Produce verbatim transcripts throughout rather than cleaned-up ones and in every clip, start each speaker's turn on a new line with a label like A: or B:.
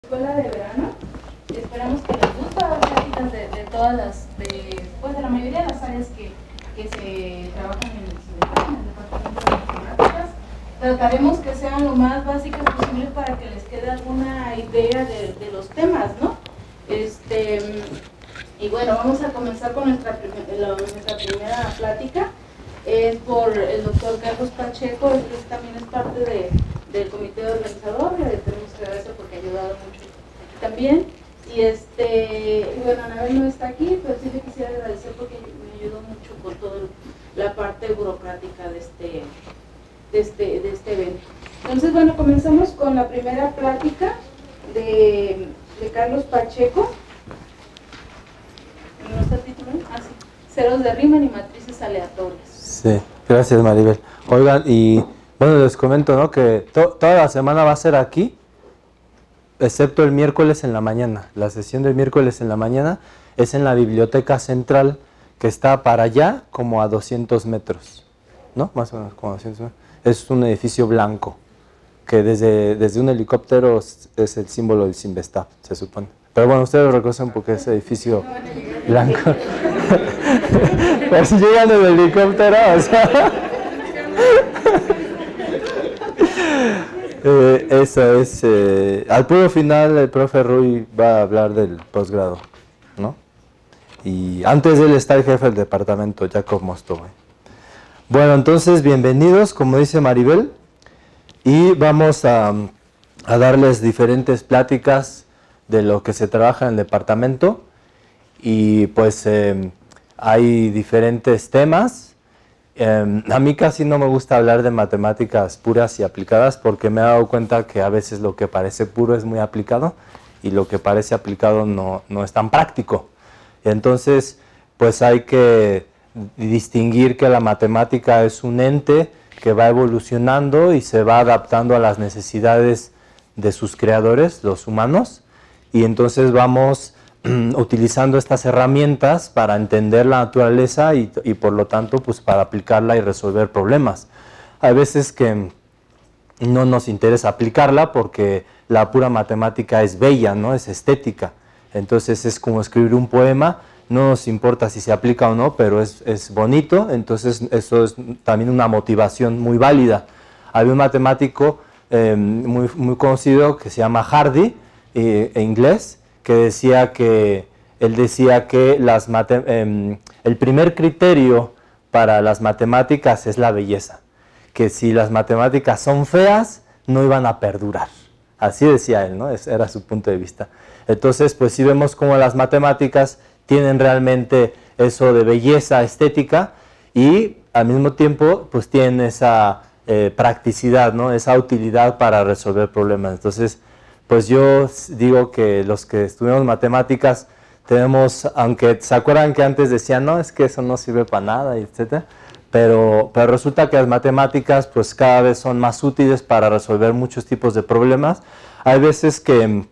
A: Escuela de verano. Esperamos que les guste las prácticas de, de todas las, de, pues de la mayoría de las áreas que, que se trabajan en el CIDEPAC, en el Departamento de Matemáticas. Trataremos que sean lo más básicas posible para que les quede alguna idea de, de los temas, ¿no? Este, y bueno, vamos a comenzar con nuestra, la, nuestra primera plática. Es por el doctor Carlos Pacheco, él también es parte de, del comité organizador, le tenemos que agradecer porque ha ayudado mucho también. Y este, bueno, Anabel no está aquí, pero sí le quisiera agradecer porque me ayudó mucho con toda la parte burocrática de este, de este, de este evento. Entonces, bueno, comenzamos con la primera plática de, de Carlos Pacheco. ¿No está el título? Ah, sí. Ceros de Riemann y matrices aleatorias.
B: Sí, gracias Maribel. Oigan, y bueno, les comento, ¿no?, que to toda la semana va a ser aquí, excepto el miércoles en la mañana. La sesión del miércoles en la mañana es en la biblioteca central, que está para allá como a doscientos metros, ¿no? Más o menos como a doscientos metros. Es un edificio blanco, que desde, desde un helicóptero es, es el símbolo del Cinvestav, se supone. Pero bueno, ustedes lo reconocen porque es edificio blanco. Pero si llegan en el helicóptero, o sea... eh, eso es... Eh, al puro final el profe Rui va a hablar del posgrado, ¿no? Y antes de él está el jefe del departamento, Jacob Mostowe. Bueno, entonces, bienvenidos, como dice Maribel, y vamos a, a darles diferentes pláticas de lo que se trabaja en el departamento. Y pues eh, hay diferentes temas. Eh, a mí casi no me gusta hablar de matemáticas puras y aplicadas porque me he dado cuenta que a veces lo que parece puro es muy aplicado y lo que parece aplicado no, no es tan práctico. Entonces, pues hay que distinguir que la matemática es un ente que va evolucionando y se va adaptando a las necesidades de sus creadores, los humanos, y entonces vamos utilizando estas herramientas para entender la naturaleza y, y por lo tanto pues para aplicarla y resolver problemas. Hay veces que no nos interesa aplicarla porque la pura matemática es bella, ¿no? Es estética. Entonces es como escribir un poema, no nos importa si se aplica o no, pero es, es bonito, entonces eso es también una motivación muy válida. Había un matemático eh, muy, muy conocido que se llama Hardy, eh, en inglés, que decía que, él decía que las mate, eh, el primer criterio para las matemáticas es la belleza, que si las matemáticas son feas, no iban a perdurar. Así decía él, ¿no? Ese era su punto de vista. Entonces, pues sí vemos cómo las matemáticas tienen realmente eso de belleza estética y al mismo tiempo, pues tienen esa eh, practicidad, ¿no? Esa utilidad para resolver problemas. Entonces, pues yo digo que los que estudiamos matemáticas tenemos, aunque se acuerdan que antes decían, no, es que eso no sirve para nada, etcétera, pero, pero resulta que las matemáticas pues cada vez son más útiles para resolver muchos tipos de problemas. Hay veces que,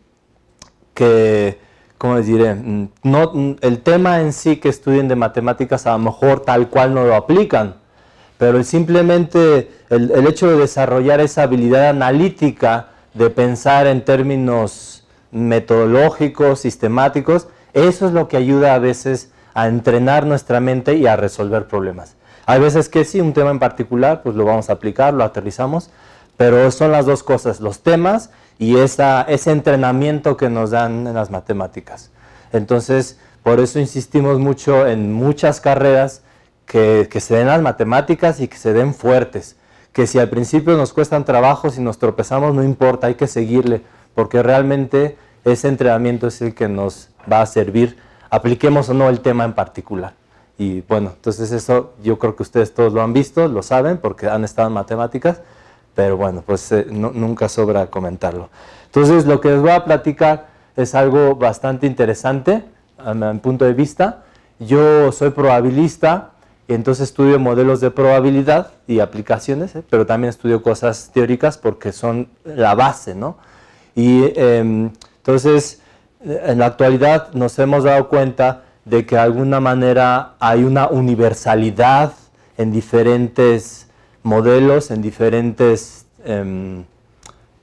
B: que ¿cómo les diré? No, el tema en sí que estudien de matemáticas a lo mejor tal cual no lo aplican, pero simplemente el, el hecho de desarrollar esa habilidad analítica de pensar en términos metodológicos, sistemáticos, eso es lo que ayuda a veces a entrenar nuestra mente y a resolver problemas. Hay veces que sí, un tema en particular, pues lo vamos a aplicar, lo aterrizamos, pero son las dos cosas, los temas y esa, ese entrenamiento que nos dan en las matemáticas. Entonces, por eso insistimos mucho en muchas carreras que, que se den las matemáticas y que se den fuertes. Que si al principio nos cuestan trabajo, si nos tropezamos, no importa, hay que seguirle, porque realmente ese entrenamiento es el que nos va a servir, apliquemos o no el tema en particular. Y bueno, entonces eso yo creo que ustedes todos lo han visto, lo saben, porque han estado en matemáticas, pero bueno, pues eh, no, nunca sobra comentarlo. Entonces lo que les voy a platicar es algo bastante interesante a mi punto de vista. Yo soy probabilista, y entonces estudio modelos de probabilidad y aplicaciones, ¿eh? Pero también estudio cosas teóricas porque son la base, ¿no? Y eh, entonces, en la actualidad nos hemos dado cuenta de que de alguna manera hay una universalidad en diferentes modelos, en diferentes eh,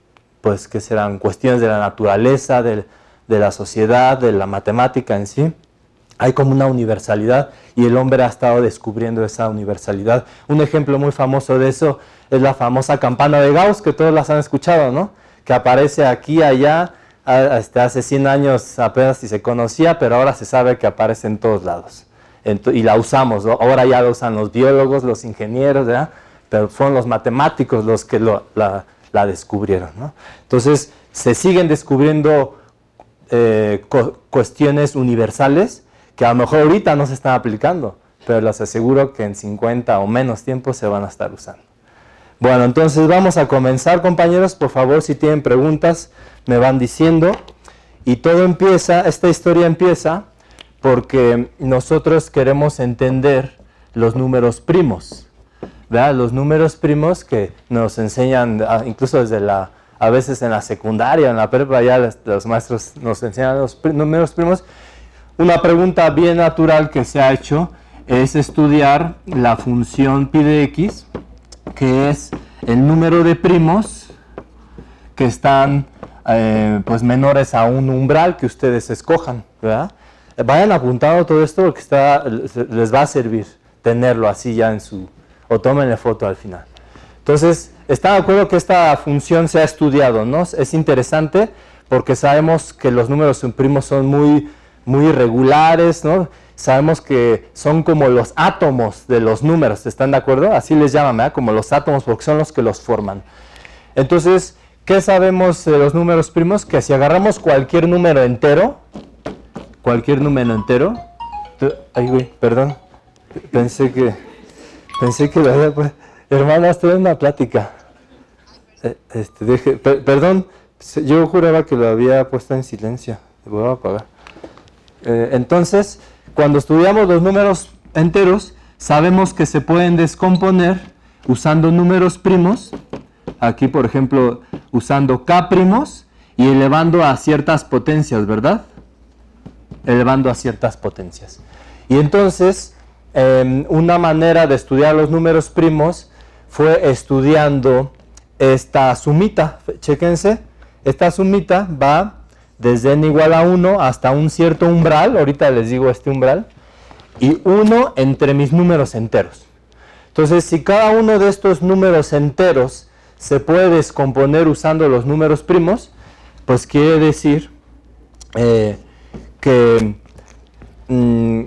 B: pues, que serán cuestiones de la naturaleza, de, de la sociedad, de la matemática en sí. Hay como una universalidad y el hombre ha estado descubriendo esa universalidad. Un ejemplo muy famoso de eso es la famosa campana de Gauss, que todos las han escuchado, ¿no? Que aparece aquí, allá, hasta hace cien años apenas si se conocía, pero ahora se sabe que aparece en todos lados. Y la usamos, ¿no? Ahora ya la usan los biólogos, los ingenieros, ¿verdad? Pero fueron los matemáticos los que lo, la, la descubrieron, ¿no? Entonces, se siguen descubriendo eh, cu cuestiones universales que a lo mejor ahorita no se están aplicando, pero les aseguro que en cincuenta o menos tiempo se van a estar usando. Bueno, entonces vamos a comenzar, compañeros. Por favor, si tienen preguntas, me van diciendo. Y todo empieza, esta historia empieza porque nosotros queremos entender los números primos, ¿verdad? Los números primos que nos enseñan, incluso desde la, a veces en la secundaria, en la prepa, ya los, los maestros nos enseñan los pr- números primos. Una pregunta bien natural que se ha hecho es estudiar la función pi de x, que es el número de primos que están eh, pues menores a un umbral que ustedes escojan, ¿verdad? Vayan apuntando todo esto porque está, les va a servir tenerlo así ya en su... o tómenle foto al final. Entonces, está de acuerdo que esta función se ha estudiado, ¿no? Es interesante porque sabemos que los números primos son muy... muy irregulares, ¿no? Sabemos que son como los átomos de los números, ¿están de acuerdo? Así les llaman, ¿verdad? Como los átomos porque son los que los forman. Entonces, ¿qué sabemos de los números primos? Que si agarramos cualquier número entero, cualquier número entero, ay, güey, perdón, pensé que, pensé que, la pues, hermana, estoy en una plática. Este, deje, per, perdón, yo juraba que lo había puesto en silencio, lo voy a apagar. Eh, entonces, cuando estudiamos los números enteros, sabemos que se pueden descomponer usando números primos, aquí por ejemplo usando k primos y elevando a ciertas potencias, ¿verdad? Elevando a ciertas potencias. Y entonces, eh, una manera de estudiar los números primos fue estudiando esta sumita. Chéquense, esta sumita va desde n igual a uno hasta un cierto umbral, ahorita les digo este umbral, y uno entre mis números enteros. Entonces, si cada uno de estos números enteros se puede descomponer usando los números primos, pues quiere decir eh, que mmm,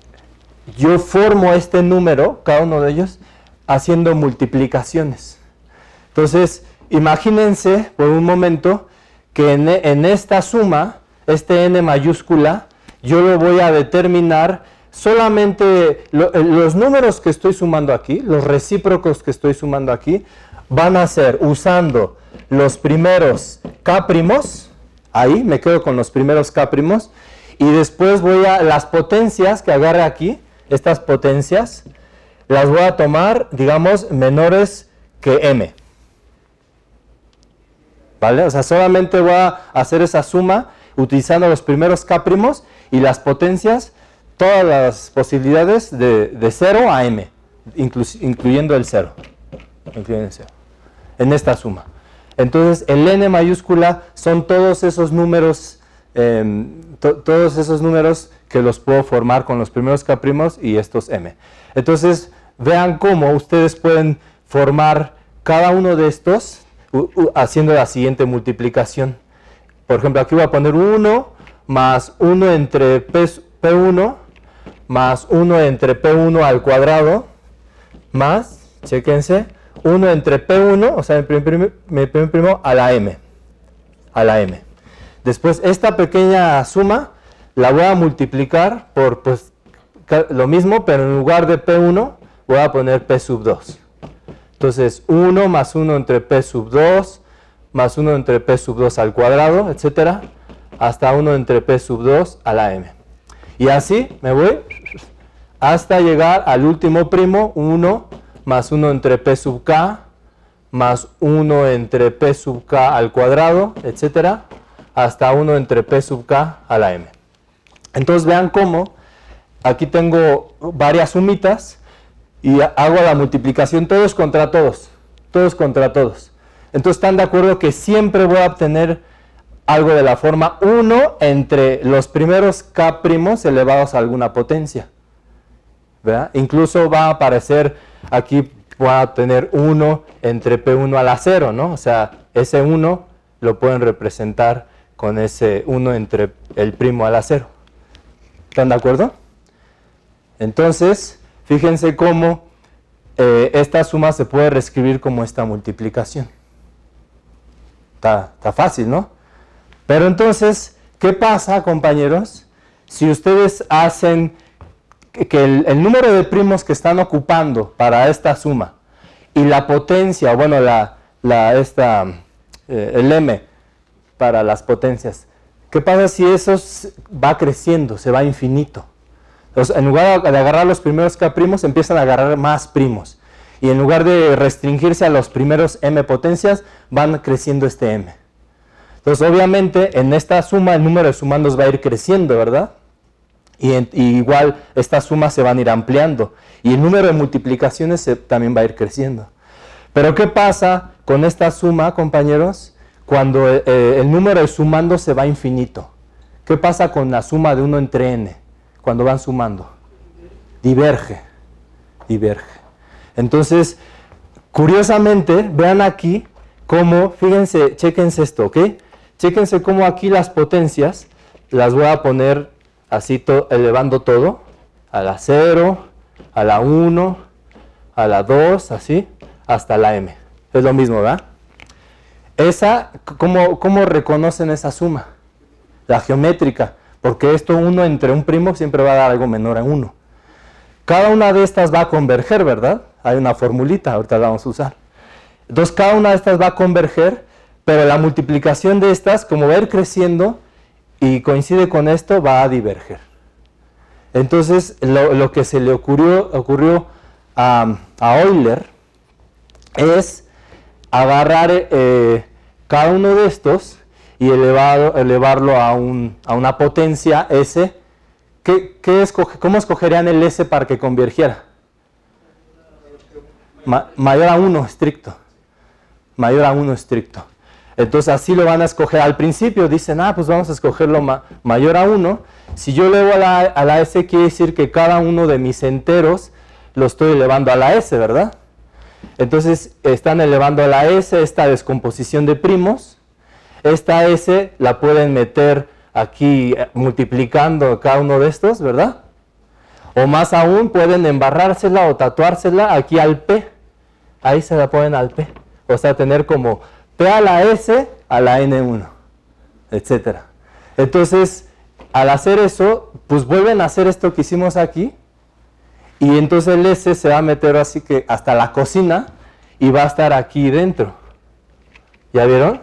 B: yo formo este número, cada uno de ellos, haciendo multiplicaciones. Entonces, imagínense por un momento que en, en esta suma, este n mayúscula, yo lo voy a determinar solamente, lo, los números que estoy sumando aquí, los recíprocos que estoy sumando aquí, van a ser usando los primeros k primos, ahí me quedo con los primeros k primos, y después voy a, las potencias que agarre aquí, estas potencias, las voy a tomar, digamos, menores que m. ¿Vale? O sea, solamente voy a hacer esa suma utilizando los primeros k primos y las potencias, todas las posibilidades de, de cero a m, inclu, incluyendo el cero, incluyendo el cero, en esta suma. Entonces, el n mayúscula son todos esos números, eh, to, todos esos números que los puedo formar con los primeros k primos y estos m. Entonces, vean cómo ustedes pueden formar cada uno de estos haciendo la siguiente multiplicación. Por ejemplo, aquí voy a poner uno más uno entre P uno más uno entre P uno al cuadrado más, chéquense, uno entre P uno, o sea, mi primo, mi primo a la m, a la m. Después, esta pequeña suma la voy a multiplicar por pues, lo mismo, pero en lugar de P uno voy a poner P sub dos. Entonces, uno más uno entre P sub dos, más uno entre P sub dos al cuadrado, etcétera, hasta uno entre P sub dos a la m. Y así me voy hasta llegar al último primo, uno más uno entre P sub k, más uno entre P sub k al cuadrado, etcétera, hasta uno entre P sub k a la m. Entonces, vean cómo aquí tengo varias sumitas, y hago la multiplicación todos contra todos, todos contra todos. Entonces, ¿están de acuerdo que siempre voy a obtener algo de la forma uno entre los primeros k' elevados a alguna potencia? ¿Verdad? Incluso va a aparecer aquí, voy a tener uno entre P uno a la cero, ¿no? O sea, ese uno lo pueden representar con ese uno entre el primo a la cero. ¿Están de acuerdo? Entonces, fíjense cómo eh, esta suma se puede reescribir como esta multiplicación. Está, está fácil, ¿no? Pero entonces, ¿qué pasa, compañeros? Si ustedes hacen que el, el número de primos que están ocupando para esta suma y la potencia, bueno, la, la, esta, eh, el m para las potencias, ¿qué pasa si eso va creciendo, se va a infinito? Entonces, en lugar de agarrar los primeros k primos, empiezan a agarrar más primos. Y en lugar de restringirse a los primeros m potencias, van creciendo este m. Entonces, obviamente, en esta suma el número de sumandos va a ir creciendo, ¿verdad? Y, en, y igual estas sumas se van a ir ampliando. Y el número de multiplicaciones se, también va a ir creciendo. Pero ¿qué pasa con esta suma, compañeros? Cuando eh, el número de sumandos se va a infinito. ¿Qué pasa con la suma de uno entre n? Cuando van sumando. Diverge. Diverge. Entonces, curiosamente, vean aquí cómo, fíjense, chéquense esto, ¿ok? Chéquense cómo aquí las potencias las voy a poner así, to, elevando todo, a la cero, a la uno, a la dos, así, hasta la m. Es lo mismo, ¿verdad? Esa, ¿cómo, cómo reconocen esa suma? La geométrica, porque esto uno entre un primo siempre va a dar algo menor a uno. Cada una de estas va a converger, ¿verdad? Hay una formulita, ahorita la vamos a usar. Entonces, cada una de estas va a converger, pero la multiplicación de estas, como va a ir creciendo y coincide con esto, va a diverger. Entonces, lo, lo que se le ocurrió, ocurrió a, a Euler es agarrar eh, cada uno de estos y elevado, elevarlo a, un, a una potencia S. ¿Qué, qué escoge, ¿Cómo escogerían el S para que convergiera? Ma, mayor a uno estricto. Mayor a uno estricto. Entonces así lo van a escoger. Al principio dicen, ah, pues vamos a escogerlo ma, mayor a uno. Si yo elevo a la, a la S, quiere decir que cada uno de mis enteros lo estoy elevando a la S, ¿verdad? Entonces están elevando a la S esta descomposición de primos. Esta S la pueden meter aquí multiplicando cada uno de estos, ¿verdad? O más aún pueden embarrársela o tatuársela aquí al P. Ahí se la ponen al P. O sea, tener como P a la S a la N uno, etcétera. Entonces, al hacer eso, pues vuelven a hacer esto que hicimos aquí. Y entonces el S se va a meter así que hasta la cocina y va a estar aquí dentro. ¿Ya vieron?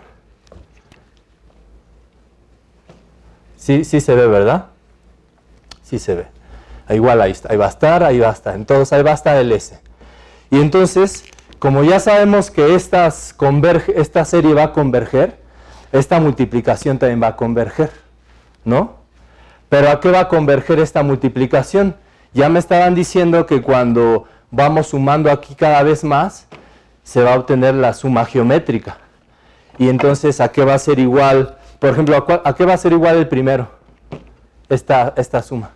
B: Sí, sí se ve, ¿verdad? Sí se ve. Igual ahí está, ahí va a estar, ahí va a estar. Entonces ahí va a estar el S. Y entonces, como ya sabemos que estas converge, esta serie va a converger, esta multiplicación también va a converger, ¿no? Pero ¿a qué va a converger esta multiplicación? Ya me estaban diciendo que cuando vamos sumando aquí cada vez más, se va a obtener la suma geométrica. Y entonces, ¿a qué va a ser igual? Por ejemplo, ¿a, cuál, a qué va a ser igual el primero? Esta, esta suma.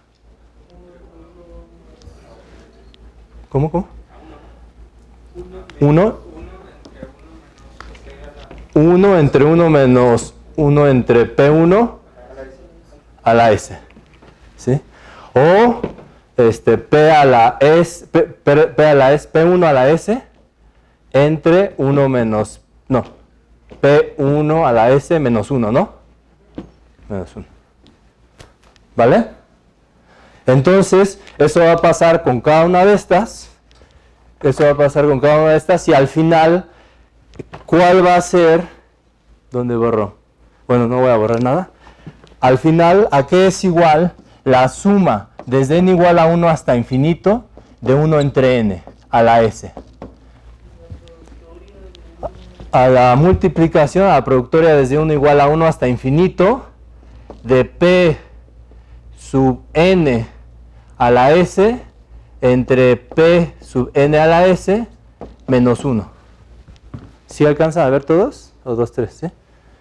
B: ¿Cómo, cómo? uno. uno entre uno menos uno entre P uno a la S. ¿Sí? O este, P a la S, P, P, P a la S, P uno a la S entre uno menos, no, P uno a la S menos uno, ¿no? Menos uno. ¿Vale? Entonces, eso va a pasar con cada una de estas. Eso va a pasar con cada una de estas. Y al final, ¿cuál va a ser? ¿Dónde borró? Bueno, no voy a borrar nada. Al final, ¿a qué es igual la suma desde n igual a uno hasta infinito de uno entre n a la S? A la multiplicación, a la productoria desde uno igual a uno hasta infinito de P sub n a la S entre P sub n a la S menos uno. ¿Sí alcanzan a ver todos? ¿O dos, tres? ¿Sí?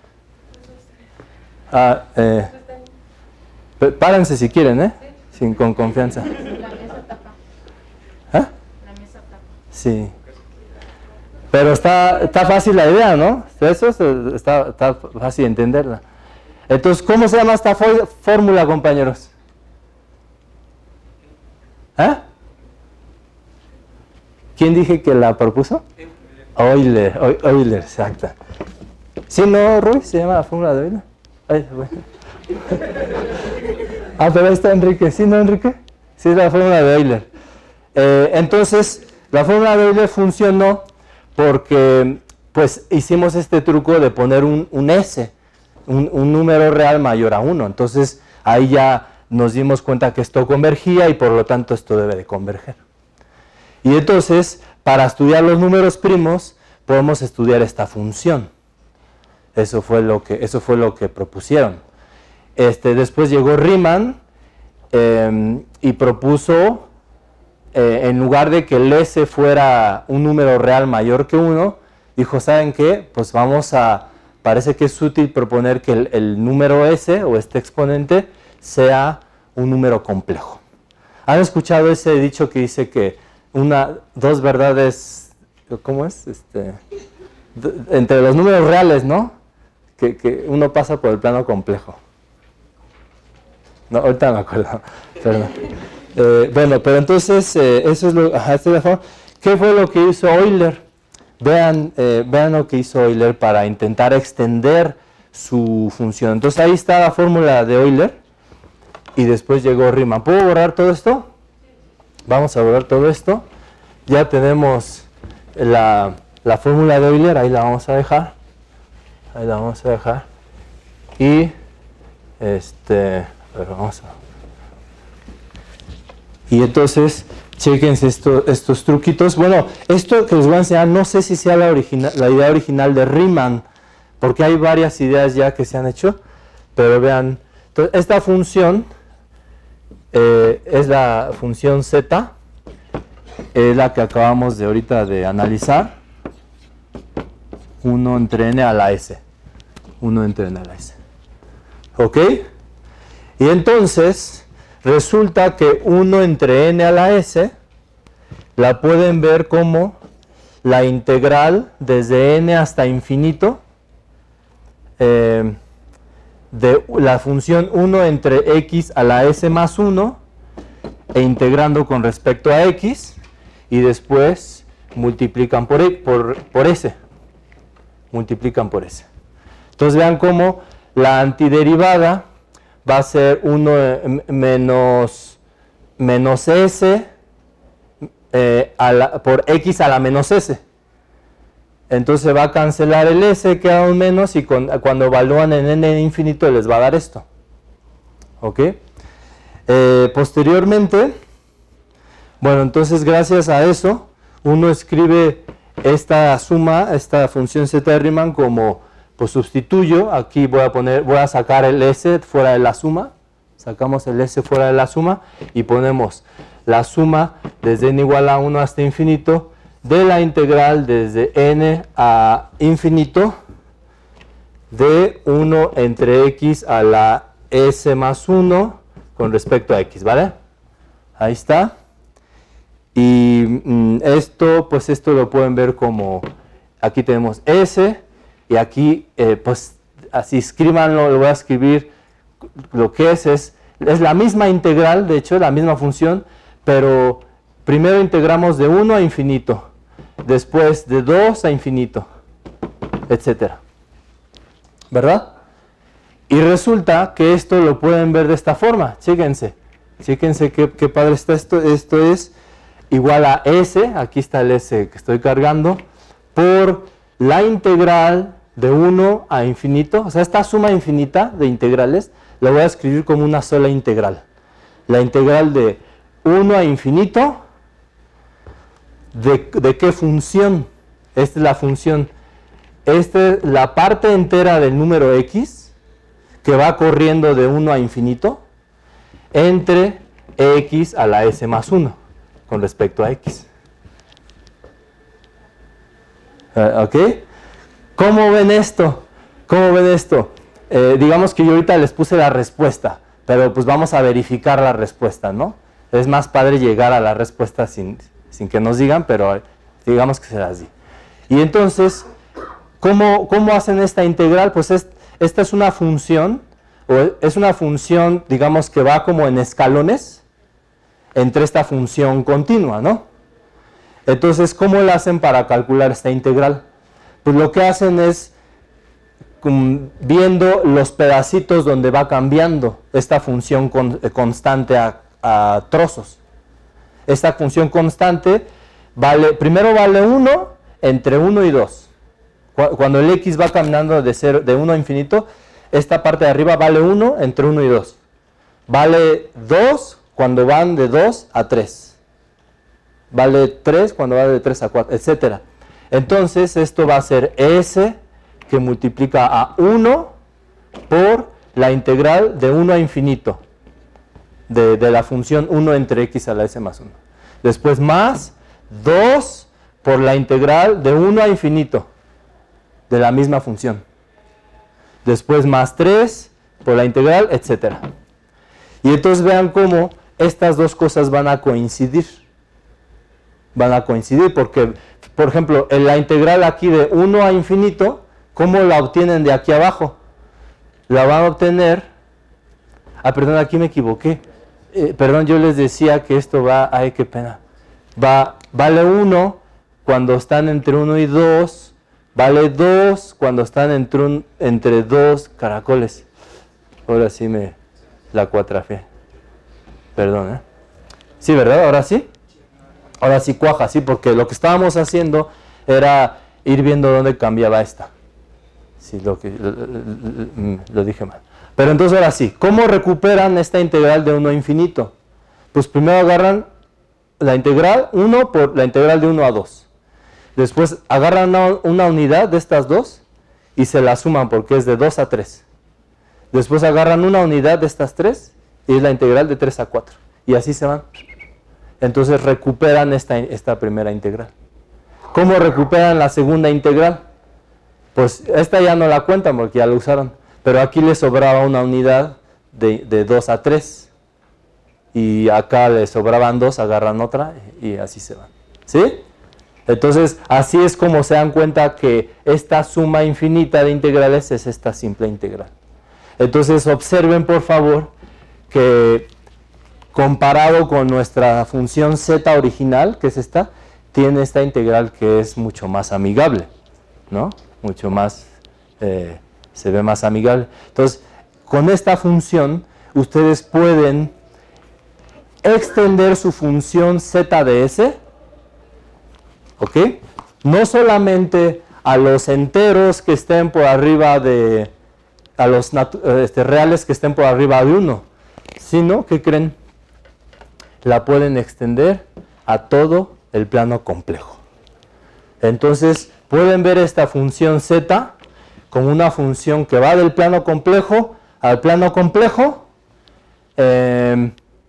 B: Ah, eh, párense si quieren, ¿eh? Sin, con confianza.
A: La mesa tapa.
B: ¿Ah?
A: La mesa tapa.
B: Sí. Pero está, está fácil la idea, ¿no? Eso está, está fácil entenderla. Entonces, ¿cómo se llama esta fórmula, compañeros? ¿Ah? ¿Quién dije que la propuso? Euler, Euler, exacto. ¿Sí, no, Rui? ¿Se llama la fórmula de Euler? Ay, bueno. Ah, pero ahí está Enrique. ¿Sí, no, Enrique? Sí, es la fórmula de Euler. Eh, entonces, la fórmula de Euler funcionó porque pues hicimos este truco de poner un, un S, un, un número real mayor a uno. Entonces, ahí ya nos dimos cuenta que esto convergía y por lo tanto esto debe de converger. Y entonces, para estudiar los números primos, podemos estudiar esta función. Eso fue lo que, eso fue lo que propusieron. Este, después llegó Riemann eh, y propuso, eh, en lugar de que el S fuera un número real mayor que uno, dijo, ¿saben qué? Pues vamos a, parece que es útil proponer que el, el número S, o este exponente, sea un número complejo. ¿Han escuchado ese dicho que dice que una, dos verdades, ¿cómo es? Este, entre los números reales, ¿no? Que, que uno pasa por el plano complejo. No, ahorita no me acuerdo, perdón. Eh, bueno, pero entonces, eh, eso es lo, ajá, esta es la forma. ¿Qué fue lo que hizo Euler? Vean, eh, vean lo que hizo Euler para intentar extender su función. Entonces ahí está la fórmula de Euler y después llegó Riemann. ¿Puedo borrar todo esto? Vamos a borrar todo esto. Ya tenemos la, la fórmula de Euler, ahí la vamos a dejar. Ahí la vamos a dejar. Y, este, pero vamos a... Y entonces, chequense esto, estos truquitos. Bueno, esto que les voy a enseñar, no sé si sea la, original, la idea original de Riemann, porque hay varias ideas ya que se han hecho, pero vean, entonces, esta función eh, es la función z, es la que acabamos de ahorita de analizar, uno entre n a la s, uno entre n a la s, ¿ok? Y entonces, resulta que uno entre n a la s la pueden ver como la integral desde n hasta infinito eh, de la función uno entre x a la s más uno e integrando con respecto a x y después multiplican por, por, por s. Multiplican por s. Entonces vean cómo la antiderivada va a ser uno menos, menos s eh, a la, por x a la menos s. Entonces va a cancelar el s, queda un menos y con, cuando evalúan en n infinito les va a dar esto. ¿Ok? Eh, posteriormente, bueno, entonces gracias a eso, uno escribe esta suma, esta función z de Riemann como, pues sustituyo, aquí voy a poner, voy a sacar el s fuera de la suma, sacamos el s fuera de la suma y ponemos la suma desde n igual a uno hasta infinito de la integral desde n a infinito de uno entre x a la s más uno con respecto a x, ¿vale? Ahí está. Y mm, esto, pues esto lo pueden ver como, aquí tenemos s, y aquí, eh, pues, así escríbanlo, lo voy a escribir, lo que es, es, es la misma integral, de hecho, la misma función, pero primero integramos de uno a infinito, después de dos a infinito, etcétera. ¿Verdad? Y resulta que esto lo pueden ver de esta forma, chéquense, chéquense qué, qué padre está esto, esto es igual a s, aquí está el s que estoy cargando, por la integral de uno a infinito, o sea, esta suma infinita de integrales, la voy a escribir como una sola integral. La integral de uno a infinito, ¿de, de qué función? Esta es la función, esta es la parte entera del número x, que va corriendo de uno a infinito, entre x a la s más uno, con respecto a x. Uh, ¿Ok? ¿Cómo ven esto? ¿Cómo ven esto? Eh, digamos que yo ahorita les puse la respuesta, pero pues vamos a verificar la respuesta, ¿no? Es más padre llegar a la respuesta sin, sin que nos digan, pero digamos que se las di. Y entonces, ¿cómo, cómo hacen esta integral? Pues es, esta es una función, o es una función, digamos, que va como en escalones entre esta función continua, ¿no? Entonces, ¿cómo la hacen para calcular esta integral? Pues lo que hacen es um, viendo los pedacitos donde va cambiando esta función con, eh, constante a, a trozos. Esta función constante vale, primero vale uno entre uno y dos. Cuando el x va caminando de, cero, de uno a infinito, esta parte de arriba vale uno entre uno y dos. Vale dos cuando van de dos a tres. Vale tres cuando va de tres a cuatro, etcétera. Entonces, esto va a ser S que multiplica a uno por la integral de uno a infinito de, de la función uno entre x a la s más uno. Después más dos por la integral de uno a infinito de la misma función. Después más tres por la integral, etcétera. Y entonces vean cómo estas dos cosas van a coincidir. Van a coincidir porque, por ejemplo, en la integral aquí de uno a infinito, ¿cómo la obtienen de aquí abajo? La van a obtener... Ah, perdón, aquí me equivoqué. Eh, perdón, yo les decía que esto va... Ay, qué pena. Va, vale uno cuando están entre uno y dos. Vale dos cuando están entre, un, entre dos caracoles. Ahora sí me la cuatrafié. Perdón, ¿eh? Sí, ¿verdad? Ahora sí. Ahora sí cuaja, sí, porque lo que estábamos haciendo era ir viendo dónde cambiaba esta. Sí, lo, que, lo, lo, lo dije mal. Pero entonces ahora sí, ¿cómo recuperan esta integral de uno a infinito? Pues primero agarran la integral uno por la integral de uno a dos. Después agarran una, una unidad de estas dos y se la suman porque es de dos a tres. Después agarran una unidad de estas tres y es la integral de tres a cuatro. Y así se van. Entonces recuperan esta, esta primera integral. ¿Cómo recuperan la segunda integral? Pues esta ya no la cuentan porque ya la usaron. Pero aquí les sobraba una unidad de, de dos a tres. Y acá les sobraban dos, agarran otra y así se van. ¿Sí? Entonces así es como se dan cuenta que esta suma infinita de integrales es esta simple integral. Entonces observen por favor que comparado con nuestra función z original, que es esta, tiene esta integral que es mucho más amigable, ¿no? Mucho más, eh, se ve más amigable. Entonces, con esta función, ustedes pueden extender su función z de s, ¿ok? No solamente a los enteros que estén por arriba de, a los este, reales que estén por arriba de uno, sino, ¿qué creen? La pueden extender a todo el plano complejo. Entonces, pueden ver esta función z como una función que va del plano complejo al plano complejo. Eh,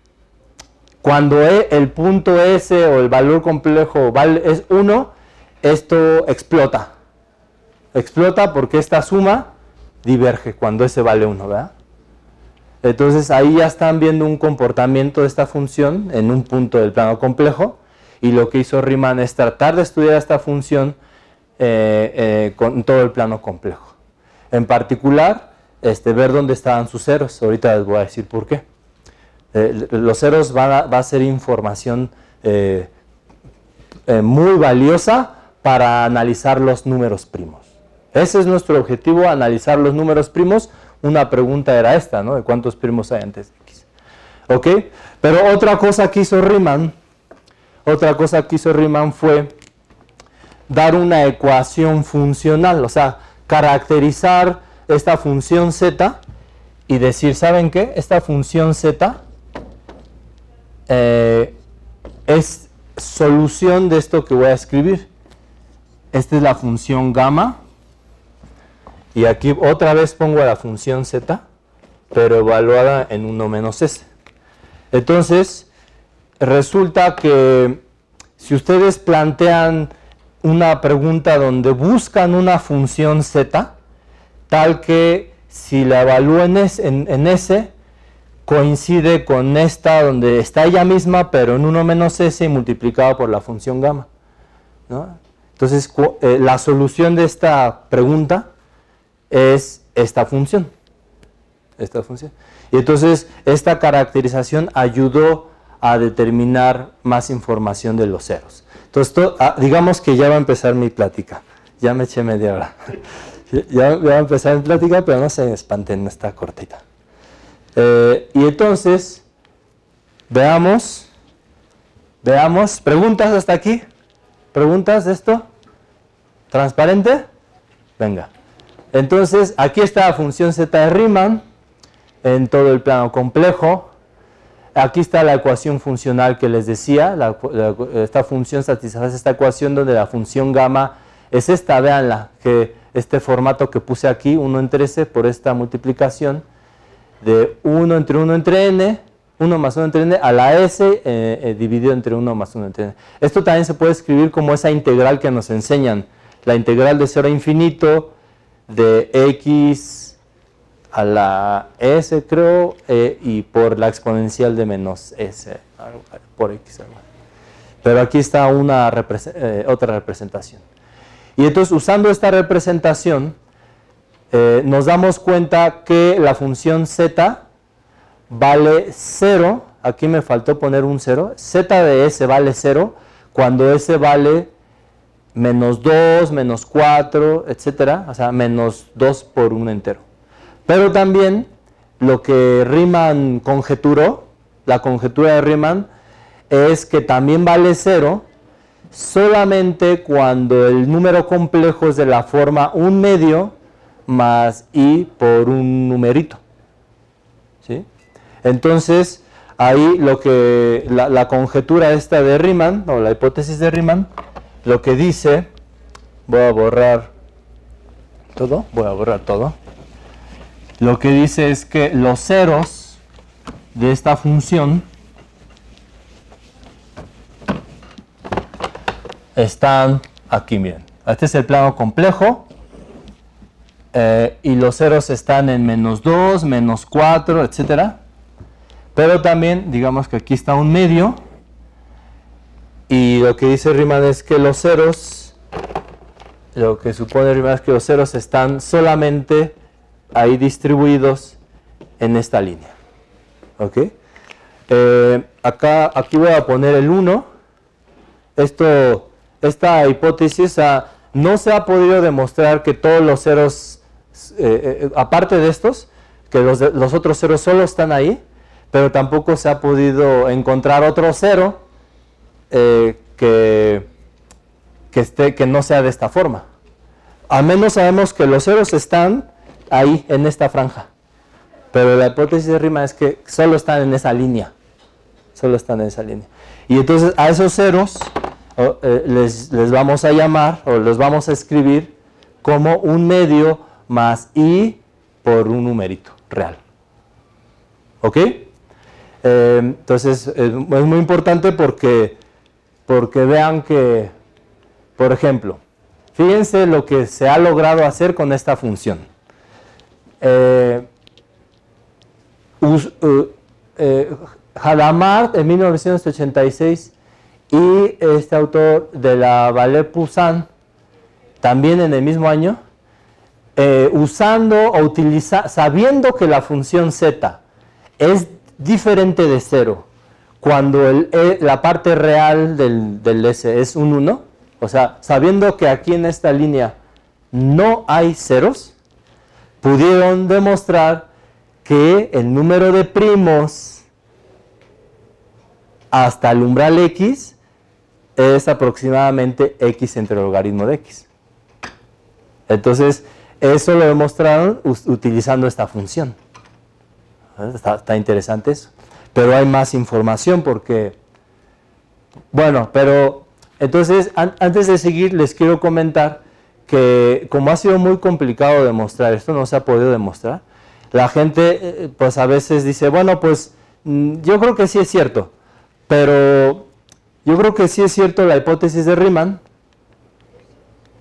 B: cuando e, el punto S o el valor complejo vale, es uno, esto explota. Explota porque esta suma diverge cuando S vale uno, ¿verdad? Entonces ahí ya están viendo un comportamiento de esta función en un punto del plano complejo, y lo que hizo Riemann es tratar de estudiar esta función eh, eh, con todo el plano complejo. En particular, este, ver dónde estaban sus ceros. Ahorita les voy a decir por qué. Eh, los ceros van a, va a ser información eh, eh, muy valiosa para analizar los números primos. Ese es nuestro objetivo, analizar los números primos. Una pregunta era esta, ¿no? ¿De cuántos primos hay antes de X? ¿Ok? Pero otra cosa que hizo Riemann, otra cosa que hizo Riemann fue dar una ecuación funcional, o sea, caracterizar esta función z y decir, ¿saben qué? Esta función z eh, es solución de esto que voy a escribir. Esta es la función gamma. Y aquí otra vez pongo la función z, pero evaluada en uno menos s. Entonces, resulta que si ustedes plantean una pregunta donde buscan una función z, tal que si la evalúan en, en S, coincide con esta donde está ella misma, pero en uno menos S y multiplicado por la función gamma, ¿no? Entonces, eh, la solución de esta pregunta es esta función. Esta función. Y entonces, esta caracterización ayudó a determinar más información de los ceros. Entonces, to, ah, digamos que ya va a empezar mi plática. Ya me eché media hora. Ya, ya va a empezar mi plática, pero no se espanten, está cortita. Eh, y entonces, veamos, veamos, ¿preguntas hasta aquí? ¿Preguntas de esto? ¿Transparente? Venga. Entonces, aquí está la función z de Riemann en todo el plano complejo. Aquí está la ecuación funcional que les decía. La, la, esta función satisface esta ecuación donde la función gamma es esta, véanla, que este formato que puse aquí, uno entre S por esta multiplicación de uno entre uno entre n, uno más uno entre n a la s eh, eh, dividido entre uno más uno entre n. Esto también se puede escribir como esa integral que nos enseñan, la integral de cero a infinito de x a la s, creo, eh, y por la exponencial de menos s por x. Pero aquí está una represe- eh, otra representación. Y entonces, usando esta representación, Eh, nos damos cuenta que la función z vale cero, aquí me faltó poner un cero, z de s vale cero cuando s vale menos dos, menos cuatro, etcétera, o sea, menos dos por un entero. Pero también lo que Riemann conjeturó, la conjetura de Riemann, es que también vale cero solamente cuando el número complejo es de la forma un medio más i por un numerito, ¿sí? Entonces, ahí lo que la, la conjetura esta de Riemann, o la hipótesis de Riemann, lo que dice, voy a borrar todo, voy a borrar todo, lo que dice es que los ceros de esta función están aquí, miren, este es el plano complejo. Eh, y los ceros están en menos dos, menos cuatro, etcétera. Pero también, digamos que aquí está un medio. Y lo que dice Riemann es que los ceros, lo que supone Riemann es que los ceros están solamente ahí distribuidos en esta línea. ¿Ok? Eh, acá, aquí voy a poner el uno. Esto, esta hipótesis, ah, no se ha podido demostrar que todos los ceros, Eh, eh, aparte de estos, que los, de, los otros ceros solo están ahí, pero tampoco se ha podido encontrar otro cero eh, que, que, esté, que no sea de esta forma. Al menos sabemos que los ceros están ahí, en esta franja, pero la hipótesis de Riemann es que solo están en esa línea, solo están en esa línea. Y entonces a esos ceros oh, eh, les, les vamos a llamar, o los vamos a escribir como un medio más i por un numerito real. ¿Ok? Eh, entonces, es, es muy importante porque, porque vean que, por ejemplo, fíjense lo que se ha logrado hacer con esta función. Eh, us, uh, eh, Hadamard en mil novecientos ochenta y seis y este autor de la Vallée-Poussin también en el mismo año, Eh, usando o utiliza, sabiendo que la función z es diferente de cero cuando el, e, la parte real del, del s es un uno, o sea, sabiendo que aquí en esta línea no hay ceros, pudieron demostrar que el número de primos hasta el umbral x es aproximadamente x entre el logaritmo de x. Entonces, eso lo demostraron utilizando esta función. Está, está interesante eso. Pero hay más información porque, bueno, pero entonces an, antes de seguir les quiero comentar que como ha sido muy complicado demostrar esto, no se ha podido demostrar, la gente pues a veces dice, bueno, pues yo creo que sí es cierto, pero yo creo que sí es cierto la hipótesis de Riemann,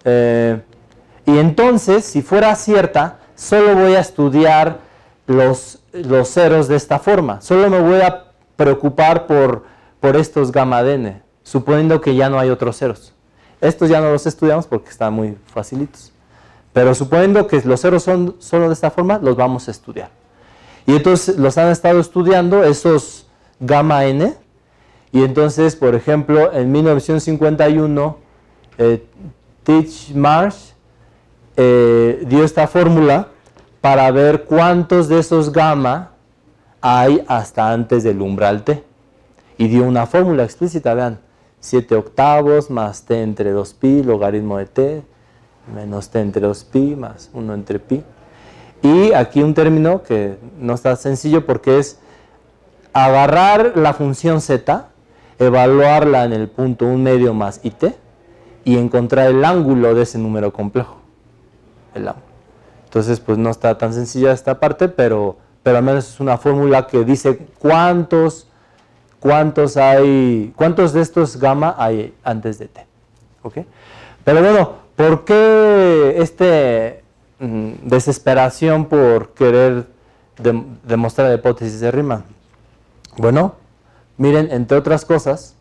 B: Eh, y entonces, si fuera cierta, solo voy a estudiar los, los ceros de esta forma. Solo me voy a preocupar por, por estos gamma de n, suponiendo que ya no hay otros ceros. Estos ya no los estudiamos porque están muy facilitos. Pero suponiendo que los ceros son solo de esta forma, los vamos a estudiar. Y entonces los han estado estudiando esos gamma n. Y entonces, por ejemplo, en mil novecientos cincuenta y uno, eh, Titchmarsh eh, dio esta fórmula para ver cuántos de esos gamma hay hasta antes del umbral t. Y dio una fórmula explícita, vean, siete octavos más t entre dos pi, logaritmo de t, menos t entre dos pi, más uno entre pi. Y aquí un término que no está sencillo porque es agarrar la función z, evaluarla en el punto un medio más it, y encontrar el ángulo de ese número complejo. El ángulo. Entonces, pues no está tan sencilla esta parte, pero, pero al menos es una fórmula que dice cuántos, cuántos hay, cuántos de estos gamma hay antes de t. ¿Ok? Pero bueno, ¿por qué este mm, desesperación por querer de, demostrar la hipótesis de Riemann? Bueno, miren, entre otras cosas,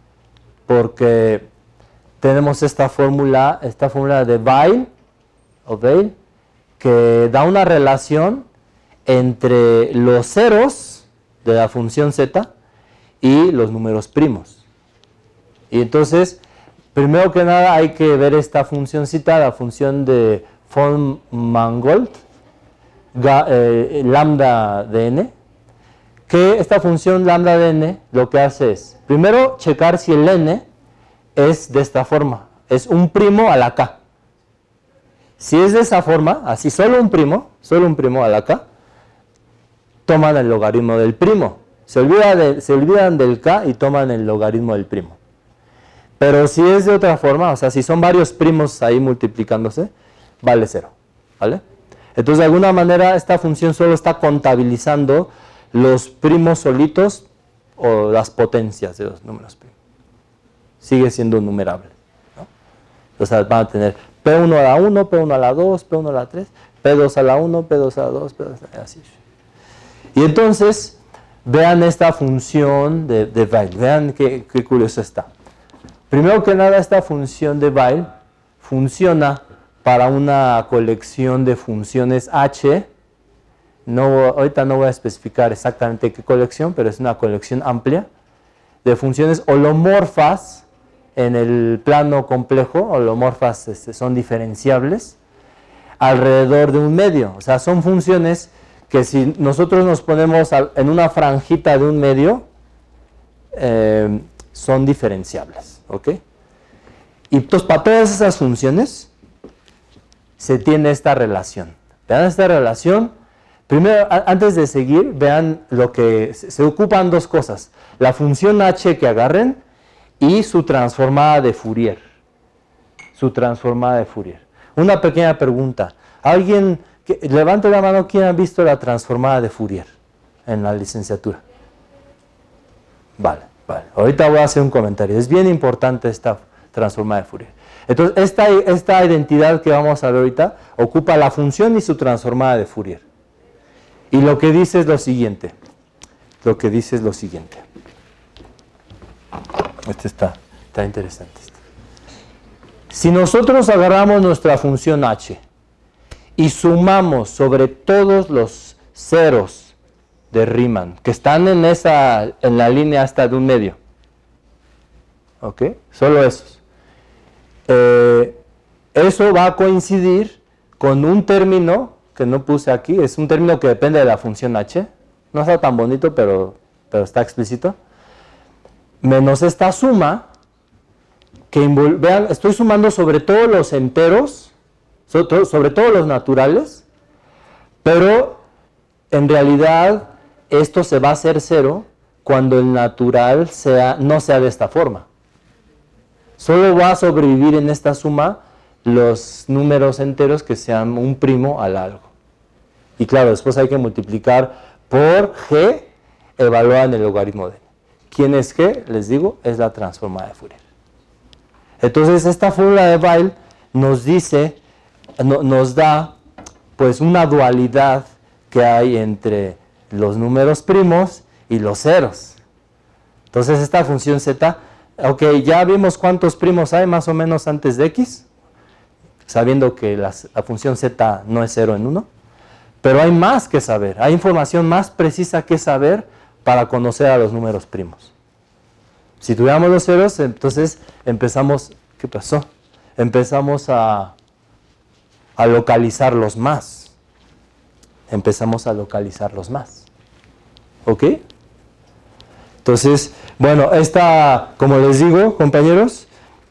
B: porque tenemos esta fórmula, esta fórmula de Weil, o Weil, que da una relación entre los ceros de la función z y los números primos. Y entonces, primero que nada hay que ver esta funcióncita, la función de von Mangold, eh, lambda de n, que esta función lambda de n lo que hace es, primero, checar si el n es de esta forma, es un primo a la k. Si es de esa forma, así solo un primo, solo un primo a la k, toman el logaritmo del primo. Se, olvida de, se olvidan del k y toman el logaritmo del primo. Pero si es de otra forma, o sea, si son varios primos ahí multiplicándose, vale cero, ¿vale? Entonces, de alguna manera, esta función solo está contabilizando los primos solitos o las potencias de los números primos. Sigue siendo numerable, ¿no? O sea, van a tener P uno a la uno, P uno a la dos, P uno a la tres, P dos a la uno, P dos a la dos, P dos a la así. Y entonces, vean esta función de, de Weil, vean qué, qué curioso está. Primero que nada, esta función de Weil funciona para una colección de funciones H. No, ahorita no voy a especificar exactamente qué colección, pero es una colección amplia de funciones holomorfas en el plano complejo. Holomorfas este, son diferenciables alrededor de un medio. O sea, son funciones que si nosotros nos ponemos en una franjita de un medio, eh, son diferenciables. ¿Ok? Y entonces, para todas esas funciones se tiene esta relación. Vean esta relación. Primero, antes de seguir, vean lo que se ocupan dos cosas. La función h que agarren y su transformada de Fourier. Su transformada de Fourier. Una pequeña pregunta. ¿Alguien, que, levante la mano, quién ha visto la transformada de Fourier en la licenciatura? Vale, vale. Ahorita voy a hacer un comentario. Es bien importante esta transformada de Fourier. Entonces, esta, esta identidad que vamos a ver ahorita ocupa la función y su transformada de Fourier. Y lo que dice es lo siguiente. Lo que dice es lo siguiente. Este está, está interesante. Si nosotros agarramos nuestra función h y sumamos sobre todos los ceros de Riemann que están en, esa, en la línea hasta de un medio, ¿ok? Solo esos. Eh, eso va a coincidir con un término que no puse aquí, es un término que depende de la función h, no está tan bonito, pero, pero está explícito, menos esta suma, que vean, estoy sumando sobre todos los enteros, sobre, sobre todos los naturales, pero en realidad esto se va a hacer cero cuando el natural sea, no sea de esta forma. Solo va a sobrevivir en esta suma los números enteros que sean un primo al algo. Y claro, después hay que multiplicar por g evaluada en el logaritmo de n. ¿Quién es g? Les digo, es la transformada de Fourier. Entonces, esta fórmula de Weil nos dice, no, nos da pues una dualidad que hay entre los números primos y los ceros. Entonces esta función z, ok, ya vimos cuántos primos hay más o menos antes de x, sabiendo que las, la función z no es cero en uno, pero hay más que saber, hay información más precisa que saber para conocer a los números primos. Si tuviéramos los ceros, entonces empezamos, ¿qué pasó? Empezamos a, a localizarlos más. Empezamos a localizarlos más. ¿Ok? Entonces, bueno, esta, como les digo, compañeros,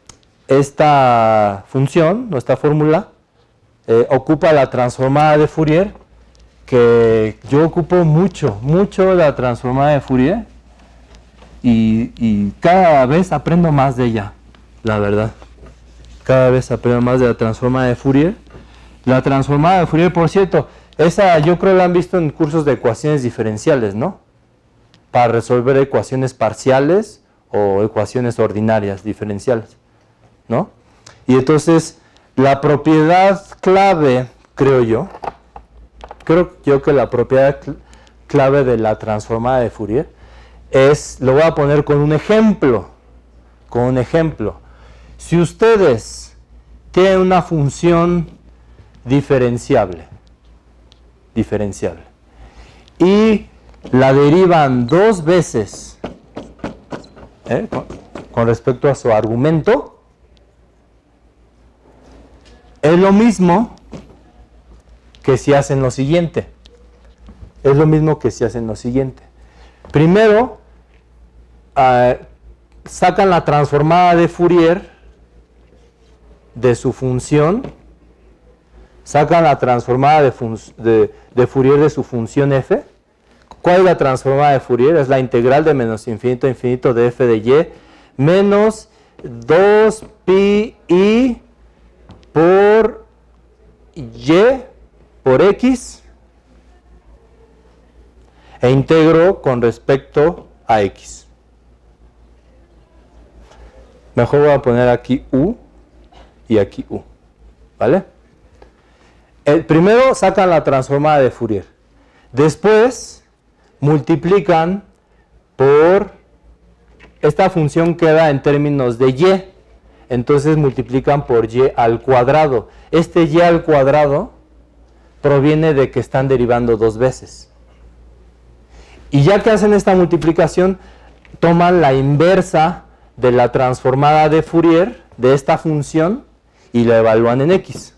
B: esta función, nuestra fórmula, eh, ocupa la transformada de Fourier, que yo ocupo mucho, mucho la transformada de Fourier, y, y cada vez aprendo más de ella, la verdad. Cada vez aprendo más de la transformada de Fourier. La transformada de Fourier, por cierto, esa yo creo la han visto en cursos de ecuaciones diferenciales, ¿no? Para resolver ecuaciones parciales o ecuaciones ordinarias diferenciales, ¿no? Y entonces, la propiedad clave, creo yo, creo yo que la propiedad clave de la transformada de Fourier es, lo voy a poner con un ejemplo, con un ejemplo. Si ustedes tienen una función diferenciable, diferenciable, y la derivan dos veces ¿eh? con, con respecto a su argumento, es lo mismo que si hacen lo siguiente. Es lo mismo que si hacen lo siguiente. Primero, uh, sacan la transformada de Fourier de su función, sacan la transformada de, de, de Fourier de su función f. ¿Cuál es la transformada de Fourier? Es la integral de menos infinito a infinito de f de y menos dos pi i por y por x e integro con respecto a x. Mejor voy a poner aquí u y aquí u, ¿vale? El primero sacan la transformada de Fourier. Después multiplican por, esta función queda en términos de y, entonces multiplican por y al cuadrado. Este y al cuadrado proviene de que están derivando dos veces. Y ya que hacen esta multiplicación, toman la inversa de la transformada de Fourier de esta función y la evalúan en x.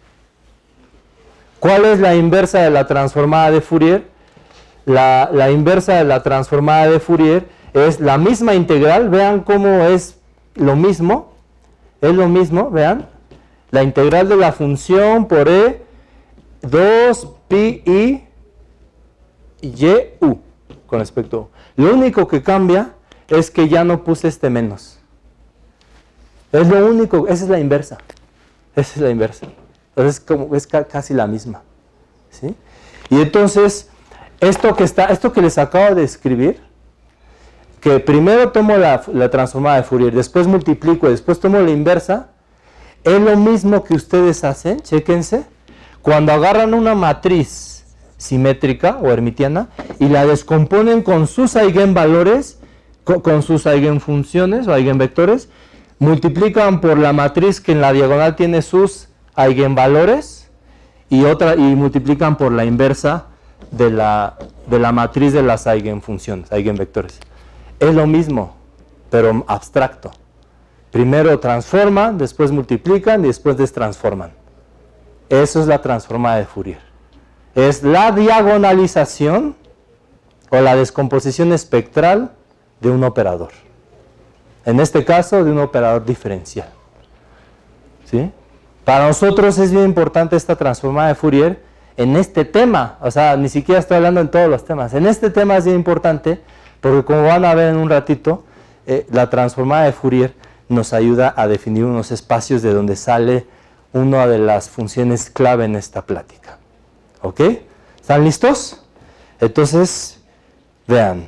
B: ¿Cuál es la inversa de la transformada de Fourier? La, la inversa de la transformada de Fourier es la misma integral. Vean cómo es lo mismo. Es lo mismo, vean. La integral de la función por e, dos pi i y u con respecto a. Lo único que cambia es que ya no puse este menos. Es lo único, esa es la inversa. Esa es la inversa. Entonces es, como, es ca casi la misma. ¿Sí? Y entonces, esto que, está, esto que les acabo de escribir, que primero tomo la, la transformada de Fourier, después multiplico, después tomo la inversa, es lo mismo que ustedes hacen, chéquense, cuando agarran una matriz simétrica o hermitiana y la descomponen con sus eigenvalores, con, con sus eigenfunciones o eigenvectores, multiplican por la matriz que en la diagonal tiene sus eigenvalores y, otra, y multiplican por la inversa de la, de la matriz de las eigenfunciones, eigenvectores. Es lo mismo, pero abstracto. Primero transforman, después multiplican y después destransforman. Eso es la transformada de Fourier. Es la diagonalización o la descomposición espectral de un operador. En este caso, de un operador diferencial. ¿Sí? Para nosotros es bien importante esta transformada de Fourier en este tema. O sea, ni siquiera estoy hablando en todos los temas. En este tema es bien importante porque, como van a ver en un ratito, eh, la transformada de Fourier nos ayuda a definir unos espacios de donde sale una de las funciones clave en esta plática. ¿Ok? ¿Están listos? Entonces, vean.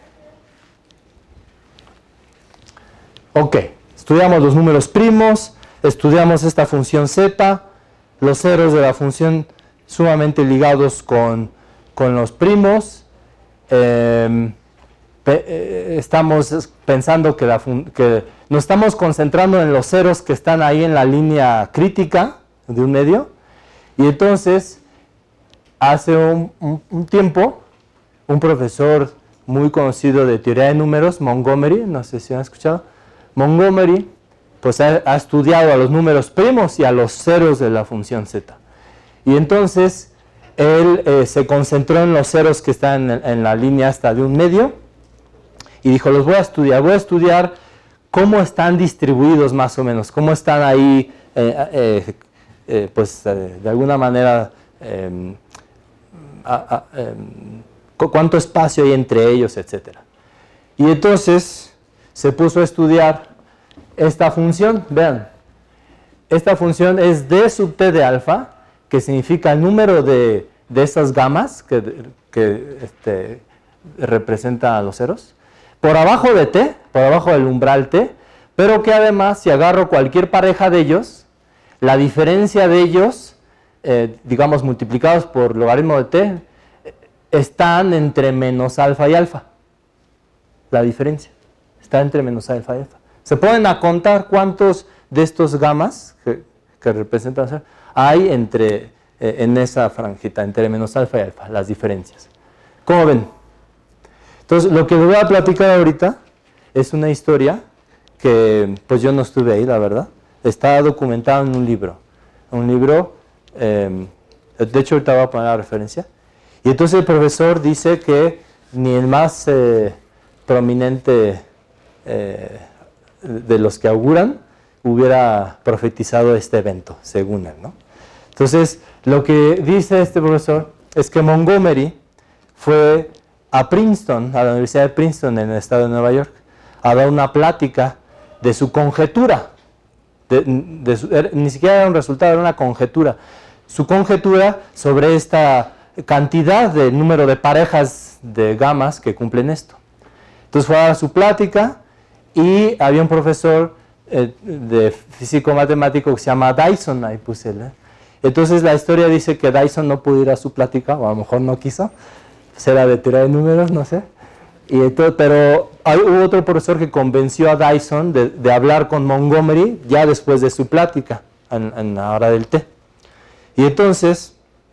B: Ok, estudiamos los números primos, estudiamos esta función z, los ceros de la función sumamente ligados con, con los primos. Eh, pe, eh, estamos pensando que, la fun, que nos estamos concentrando en los ceros que están ahí en la línea crítica de un medio. Y entonces, hace un, un, un tiempo, un profesor muy conocido de teoría de números, Montgomery, no sé si han escuchado, Montgomery, pues ha, ha estudiado a los números primos y a los ceros de la función z. Y entonces, él eh, se concentró en los ceros que están en, en la línea hasta de un medio, y dijo, los voy a estudiar, voy a estudiar cómo están distribuidos más o menos, cómo están ahí, eh, eh, eh, pues eh, de alguna manera, eh, a, a, eh, cuánto espacio hay entre ellos, etcétera. Y entonces se puso a estudiar esta función. Vean, esta función es d sub t de alfa, que significa el número de, de esas gamas que, que este, representan a los ceros, por abajo de t, por abajo del umbral t, pero que además, si agarro cualquier pareja de ellos, la diferencia de ellos, eh, digamos multiplicados por logaritmo de t, están entre menos alfa y alfa. La diferencia está entre menos alfa y alfa. Se pueden a contar cuántos de estos gamas que, que representan hay entre, eh, en esa franjita, entre menos alfa y alfa, las diferencias. ¿Cómo ven? Entonces, lo que les voy a platicar ahorita es una historia que, pues yo no estuve ahí, la verdad. Está documentado en un libro. Un libro, eh, de hecho, ahorita voy a poner la referencia. Y entonces el profesor dice que ni el más eh, prominente eh, de los que auguran hubiera profetizado este evento, según él, ¿no? Entonces, lo que dice este profesor es que Montgomery fue a Princeton, a la Universidad de Princeton en el estado de Nueva York, a dar una plática de su conjetura. De, de su, era, ni siquiera era un resultado, era una conjetura. Su conjetura sobre esta cantidad de número de parejas de gamas que cumplen esto. Entonces fue a dar su plática y había un profesor eh, de físico matemático que se llama Dyson, ahí puse él. ¿eh? Entonces la historia dice que Dyson no pudo ir a su plática, o a lo mejor no quiso, será de teoría de números, no sé. Y entonces, pero hay, hubo otro profesor que convenció a Dyson de, de hablar con Montgomery ya después de su plática, en, en la hora del té. Y entonces,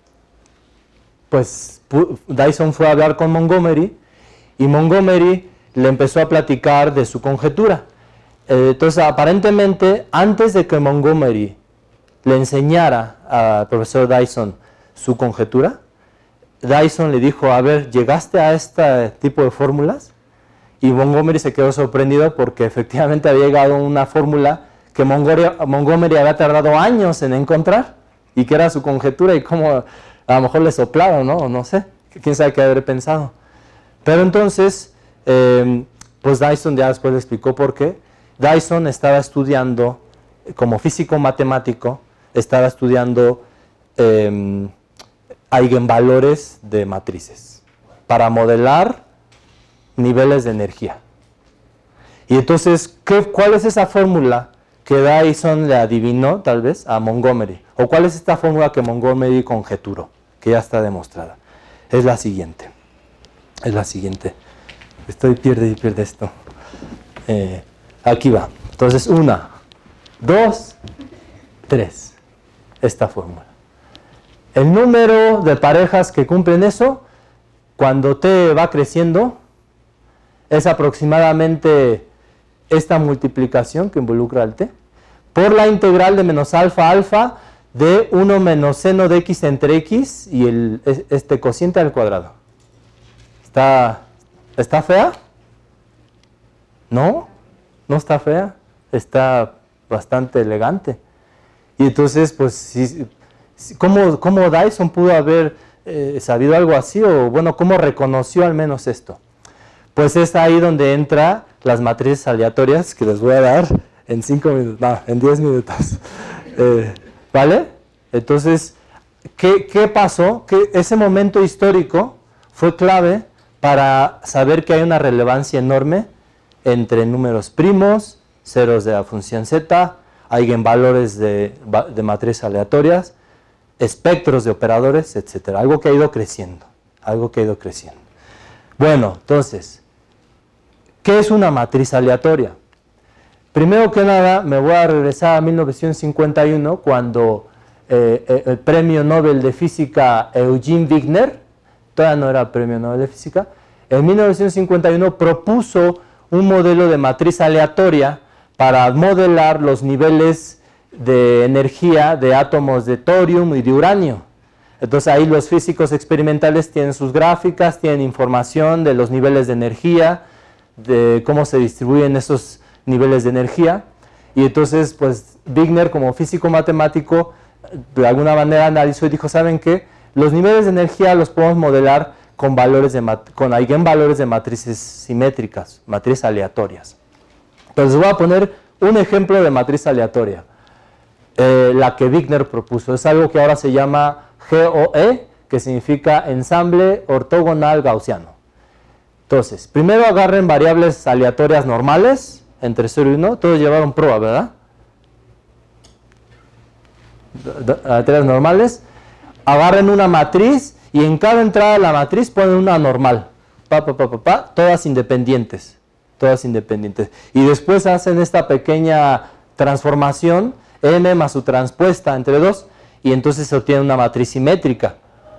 B: pues Dyson fue a hablar con Montgomery y Montgomery le empezó a platicar de su conjetura. Eh, entonces, aparentemente, antes de que Montgomery le enseñara al profesor Dyson su conjetura, Dyson le dijo, a ver, ¿llegaste a este tipo de fórmulas? Y Montgomery se quedó sorprendido porque efectivamente había llegado a una fórmula que Montgomery, Montgomery había tardado años en encontrar y que era su conjetura y cómo a lo mejor le soplaron, ¿no? No sé, quién sabe qué habré pensado. Pero entonces, eh, pues Dyson ya después le explicó por qué. Dyson estaba estudiando, como físico matemático, estaba estudiando eh, eigenvalores de matrices para modelar niveles de energía. Y entonces, ¿qué, ¿cuál es esa fórmula que Dyson le adivinó, tal vez, a Montgomery? ¿O cuál es esta fórmula que Montgomery conjeturó, que ya está demostrada? Es la siguiente. Es la siguiente. Estoy pierde y pierde esto. Eh, aquí va. Entonces, una, dos, tres. Esta fórmula. El número de parejas que cumplen eso, cuando t va creciendo, es aproximadamente esta multiplicación que involucra al t, por la integral de menos alfa alfa de uno menos seno de x entre x y el, este cociente al cuadrado. ¿Está, ¿Está fea? No, no está fea, está bastante elegante. Y entonces, pues, si, ¿cómo, cómo Dyson pudo haber eh, sabido algo así? O bueno, ¿cómo reconoció al menos esto? Pues es ahí donde entran las matrices aleatorias que les voy a dar en cinco minutos, no, en diez minutos. Eh, ¿Vale? Entonces, ¿qué, qué pasó? Que ese momento histórico fue clave para saber que hay una relevancia enorme entre números primos, ceros de la función z, eigenvalores de, de matrices aleatorias, espectros de operadores, etcétera. Algo que ha ido creciendo, algo que ha ido creciendo. Bueno, entonces, ¿qué es una matriz aleatoria? Primero que nada, me voy a regresar a mil novecientos cincuenta y uno, cuando eh, el premio Nobel de Física Eugene Wigner, todavía no era premio Nobel de Física, en mil novecientos cincuenta y uno propuso un modelo de matriz aleatoria para modelar los niveles de energía de átomos de torio y de uranio. Entonces ahí los físicos experimentales tienen sus gráficas, tienen información de los niveles de energía, de cómo se distribuyen esos niveles de energía, y entonces pues Wigner, como físico matemático, de alguna manera analizó y dijo, ¿saben qué? Los niveles de energía los podemos modelar con valores de con eigenvalores de matrices simétricas, matrices aleatorias. Entonces voy a poner un ejemplo de matriz aleatoria, eh, la que Wigner propuso. Es algo que ahora se llama G O E, que significa ensamble ortogonal gaussiano. Entonces, primero agarren variables aleatorias normales, entre cero y uno, todos llevaron prueba, ¿verdad? Aleatorias normales, agarren una matriz y en cada entrada de la matriz ponen una normal, pa, pa, pa, pa, pa, todas independientes, todas independientes. Y después hacen esta pequeña transformación, n más su transpuesta entre dos, y entonces se obtiene una matriz simétrica,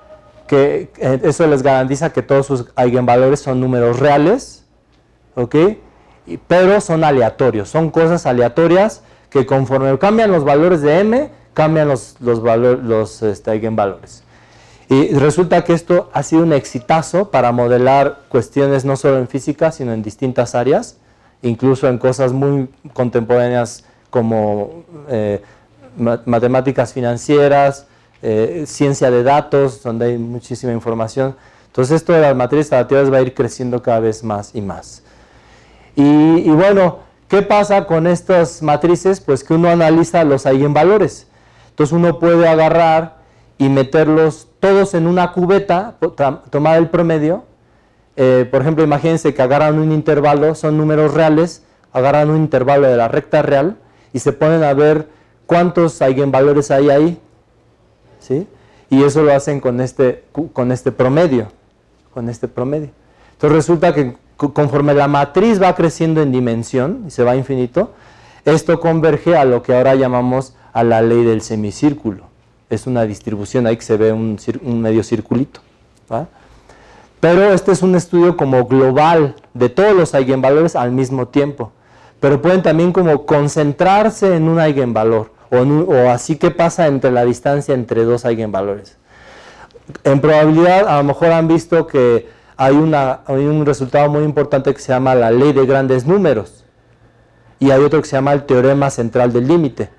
B: que eh, eso les garantiza que todos sus eigenvalores son números reales, ¿ok? Y, pero son aleatorios, son cosas aleatorias que conforme cambian los valores de m, cambian los, los, valor, los este, eigenvalores. Y resulta que esto ha sido un exitazo para modelar cuestiones no solo en física, sino en distintas áreas, incluso en cosas muy contemporáneas como eh, matemáticas financieras, eh, ciencia de datos, donde hay muchísima información. Entonces esto de las matrices aleatorias va a ir creciendo cada vez más y más. Y, y bueno, ¿qué pasa con estas matrices? Pues que uno analiza los eigenvalores. Entonces uno puede agarrar y meterlos todos en una cubeta, tomar el promedio. Eh, por ejemplo, imagínense que agarran un intervalo, son números reales, agarran un intervalo de la recta real y se ponen a ver cuántos eigenvalores hay ahí, ¿sí? Y eso lo hacen con este, con este promedio, con este promedio. Entonces resulta que conforme la matriz va creciendo en dimensión y se va a infinito, esto converge a lo que ahora llamamos a la ley del semicírculo. Es una distribución, ahí que se ve un, un medio circulito, ¿va? Pero este es un estudio como global de todos los eigenvalores al mismo tiempo, pero pueden también como concentrarse en un eigenvalor, o, en un, o así que pasa entre la distancia entre dos eigenvalores. En probabilidad a lo mejor han visto que hay, una, hay un resultado muy importante que se llama la ley de grandes números, y hay otro que se llama el teorema central del límite.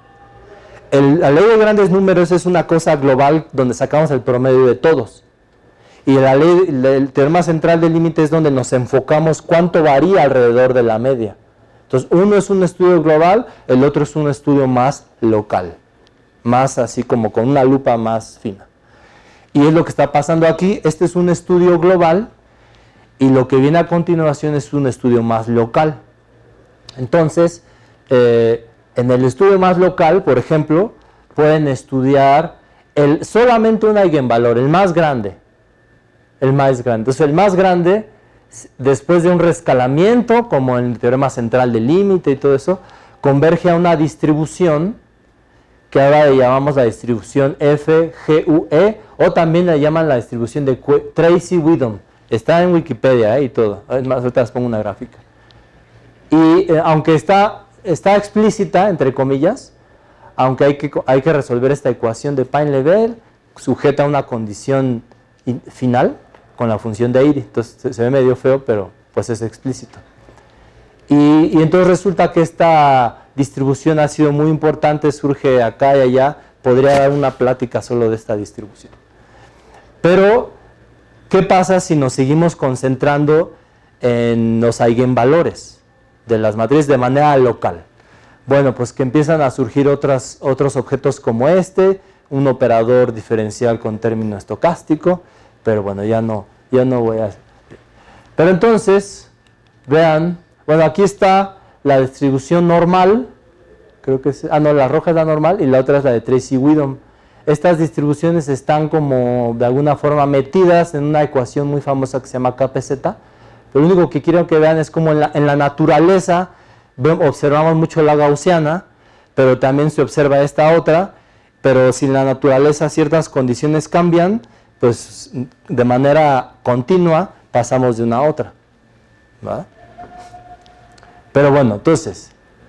B: El, la ley de grandes números es una cosa global donde sacamos el promedio de todos. Y la ley, el teorema central del límite es donde nos enfocamos cuánto varía alrededor de la media. Entonces, uno es un estudio global, el otro es un estudio más local. Más así como con una lupa más fina. Y es lo que está pasando aquí. Este es un estudio global y lo que viene a continuación es un estudio más local. Entonces, eh, en el estudio más local, por ejemplo, pueden estudiar el, solamente un eigenvalor, el más grande. El más grande. Entonces, el más grande, después de un rescalamiento, como en el teorema central del límite y todo eso, converge a una distribución que ahora le llamamos la distribución F G U E, o también le llaman la distribución de Tracy-Widom. Está en Wikipedia, ¿eh? Y todo. Es más, ahorita les pongo una gráfica. Y eh, aunque está... Está explícita, entre comillas, aunque hay que, hay que resolver esta ecuación de Paine-Level, sujeta a una condición in, final con la función de Airy. Entonces se, se ve medio feo, pero pues es explícito. Y, y entonces resulta que esta distribución ha sido muy importante, surge acá y allá. Podría dar una plática solo de esta distribución. Pero, ¿qué pasa si nos seguimos concentrando en los eigenvalores de las matrices de manera local? Bueno, pues que empiezan a surgir otras, otros objetos como este, un operador diferencial con término estocástico, pero bueno, ya no, ya no voy a... Pero entonces, vean, bueno, aquí está la distribución normal, creo que es, ah no, la roja es la normal y la otra es la de Tracy Widom. Estas distribuciones están como de alguna forma metidas en una ecuación muy famosa que se llama K P Z. Lo único que quiero que vean es como en la, en la naturaleza observamos mucho la gaussiana, pero también se observa esta otra, pero si en la naturaleza ciertas condiciones cambian, pues de manera continua pasamos de una a otra, ¿va? Pero bueno, entonces,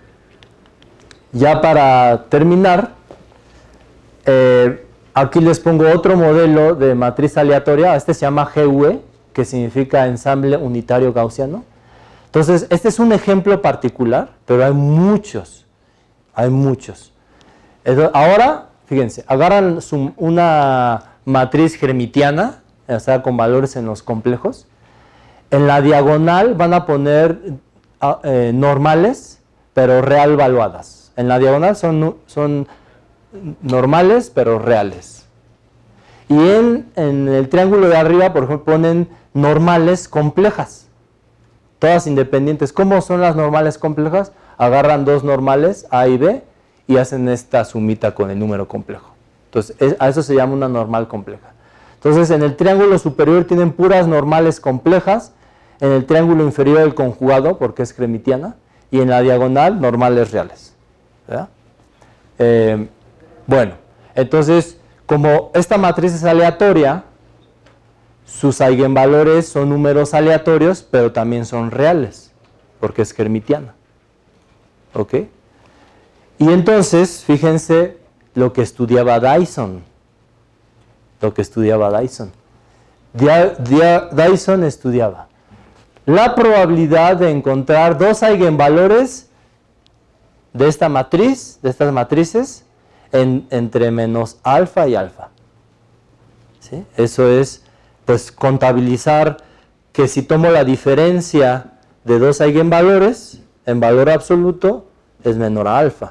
B: ya para terminar, eh, aquí les pongo otro modelo de matriz aleatoria. Este se llama G U E, que significa ensamble unitario gaussiano. Entonces, este es un ejemplo particular, pero hay muchos, hay muchos. Ahora, fíjense, agarran su, una matriz hermitiana, o sea, con valores en los complejos. En la diagonal van a poner eh, normales, pero real valuadas. En la diagonal son, son normales, pero reales. Y en, en el triángulo de arriba, por ejemplo, ponen normales complejas, todas independientes. ¿Cómo son las normales complejas? Agarran dos normales, A y B, y hacen esta sumita con el número complejo. Entonces, es, a eso se llama una normal compleja. Entonces, en el triángulo superior tienen puras normales complejas, en el triángulo inferior el conjugado, porque es hermitiana, y en la diagonal normales reales. ¿Verdad? Eh, bueno, entonces, como esta matriz es aleatoria, sus eigenvalores son números aleatorios, pero también son reales, porque es hermitiana. ¿Ok? Y entonces, fíjense lo que estudiaba Dyson. Lo que estudiaba Dyson. Dia, dia, Dyson estudiaba la probabilidad de encontrar dos eigenvalores de esta matriz, de estas matrices, en, entre menos alfa y alfa. ¿Sí? Eso es, pues, contabilizar que si tomo la diferencia de dos eigenvalores, en valor absoluto, es menor a alfa.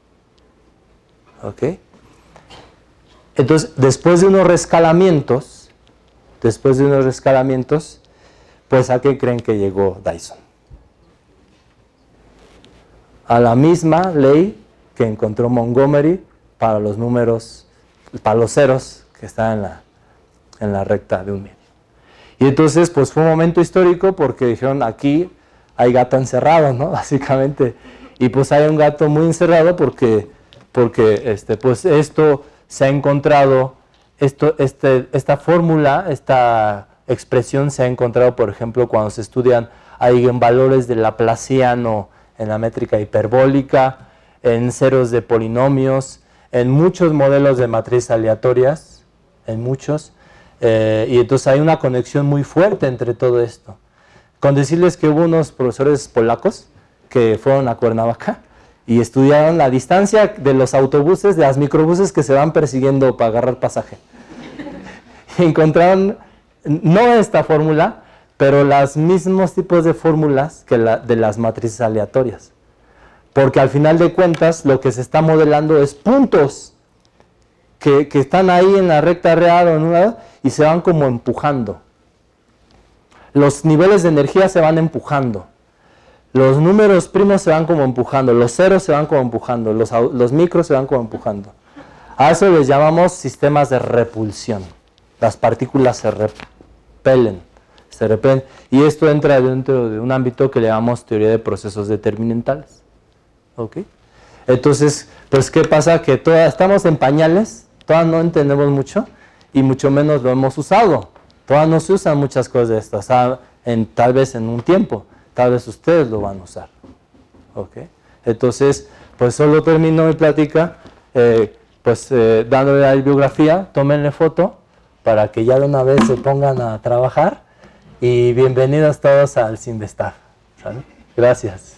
B: ¿Ok? Entonces, después de unos rescalamientos, después de unos rescalamientos, pues ¿a qué creen que llegó Dyson? A la misma ley que encontró Montgomery para los números, para los ceros que están en la, en la recta de un medio. Y entonces, pues fue un momento histórico porque dijeron, aquí hay gato encerrado, ¿no? Básicamente. Y pues hay un gato muy encerrado porque, porque este, pues esto se ha encontrado, esto, este, esta fórmula, esta expresión se ha encontrado, por ejemplo, cuando se estudian eigenvalores de Laplaciano en la métrica hiperbólica, en ceros de polinomios, en muchos modelos de matrices aleatorias, en muchos, eh, y entonces hay una conexión muy fuerte entre todo esto. Con decirles que hubo unos profesores polacos que fueron a Cuernavaca y estudiaron la distancia de los autobuses, de las microbuses que se van persiguiendo para agarrar pasaje. Y encontraron, no esta fórmula, pero los mismos tipos de fórmulas que la, de las matrices aleatorias. Porque al final de cuentas lo que se está modelando es puntos que, que están ahí en la recta real o en una, y se van como empujando. Los niveles de energía se van empujando. Los números primos se van como empujando. Los ceros se van como empujando. Los, los micros se van como empujando. A eso les llamamos sistemas de repulsión. Las partículas se repelen. Se repelen. Y esto entra dentro de un ámbito que le llamamos teoría de procesos determinantales. ¿Ok? Entonces, pues, ¿qué pasa? Que todas, estamos en pañales, todas no entendemos mucho y mucho menos lo hemos usado. Todas no se usan muchas cosas de estas, en, tal vez en un tiempo, tal vez ustedes lo van a usar. ¿Ok? Entonces, pues solo termino mi plática, eh, pues eh, dándole la bibliografía, tómenle foto para que ya de una vez se pongan a trabajar y bienvenidos todos al Sinvestav. ¿Sale? Gracias.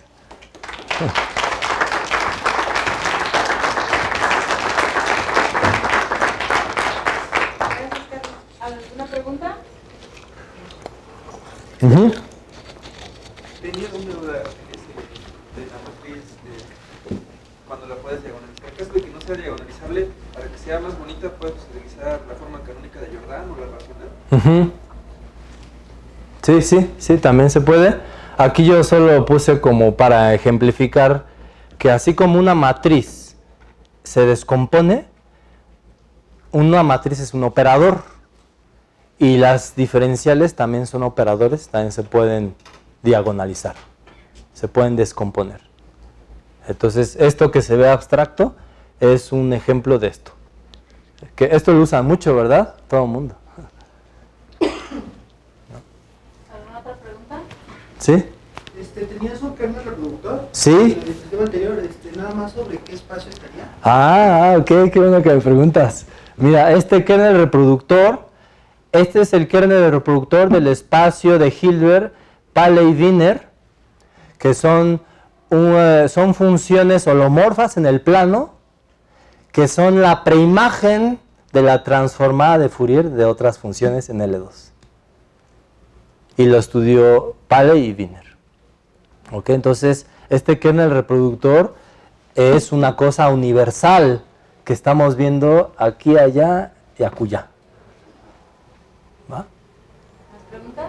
B: Uh-huh.
C: Tenía una duda de la matriz, de cuando la puedes diagonalizar. En caso de que no sea diagonalizable, para que sea más bonita, puedes utilizar la forma canónica de Jordan o la racional.
B: Uh-huh. Sí, sí, sí, también se puede. Aquí yo solo puse como para ejemplificar que así como una matriz se descompone, una matriz es un operador y las diferenciales también son operadores, también se pueden diagonalizar, se pueden descomponer. Entonces, esto que se ve abstracto es un ejemplo de esto. Que esto lo usan mucho, ¿verdad? Todo el mundo.
A: ¿Alguna otra pregunta?
B: ¿Sí?
D: Este, ¿Tenías un kernel reproductor?
B: Sí.
D: En el tema anterior, este, nada más sobre qué espacio estaría.
B: Ah, ok, qué bueno que me preguntas. Mira, este kernel reproductor, este es el kernel reproductor del espacio de Hilbert, Paley y Wiener, que son, uh, son funciones holomorfas en el plano, que son la preimagen de la transformada de Fourier de otras funciones en L dos. Y lo estudió Paley y Wiener. ¿Ok? Entonces, este kernel reproductor es una cosa universal que estamos viendo aquí, allá y acullá. ¿Va?
A: ¿Más preguntas?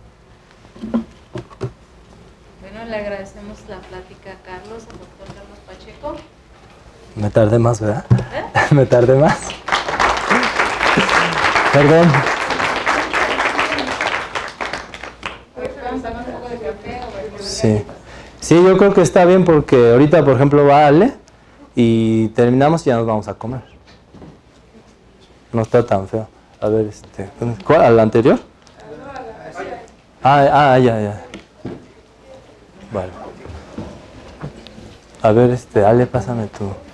A: Bueno, le agradecemos la plática a Carlos, al doctor Carlos Pacheco.
B: Me tardé más, ¿verdad?
A: ¿Eh?
B: Me tardé más. Perdón.
A: ¿Vamos a tomar un poco de café o
B: Sí. Sí, yo creo que está bien porque ahorita, por ejemplo, va Ale y terminamos y ya nos vamos a comer. No está tan feo. A ver, este, ¿cuál? ¿Al anterior? Ah, ah, ya, ya. Bueno. A ver, este, Ale, pásame tu...